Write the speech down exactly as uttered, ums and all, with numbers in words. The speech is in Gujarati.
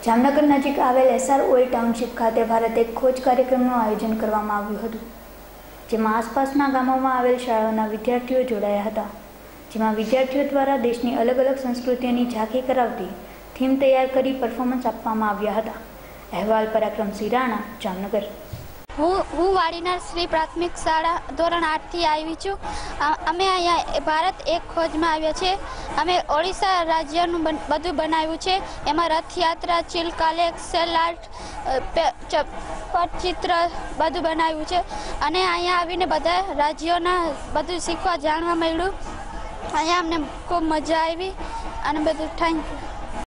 જામનગર નજીક આવેલ એસઆર ઓઇલ ટાઉનશીપ ખાતે ભારત એક ખોજ કાર્યક્રમનું આયોજન કરવામાં આવ્યું હતું, જેમાં આસપાસના ગામોમાં આવેલ શાળાઓના વિદ્યાર્થીઓ જોડાયા હતા, જેમાં વિદ્યાર્થીઓ દ્વારા દેશની અલગ અલગ સંસ્કૃતિઓની ઝાંખી કરાવતી થીમ તૈયાર કરી પરફોર્મન્સ આપવામાં આવ્યા હતા। અહેવાલ પરાક્રમસિંહ રાણા, જામનગર। હું હું વાડીનાર શ્રી પ્રાથમિક શાળા ધોરણ આઠ થી આવી છું। અમે અહીંયા ભારત એક ખોજમાં આવ્યા છે। અમે ઓડિશા રાજ્યનું બધું બનાવ્યું છે। એમાં રથયાત્રા, ચિલકાલેક, સેલ આર્ટ, પટચિત્ર બધું બનાવ્યું છે અને અહીંયા આવીને બધા રાજ્યોના બધું શીખવા જાણવા મળ્યું। અહીંયા અમને ખૂબ મજા આવી અને બધું થેન્ક યુ।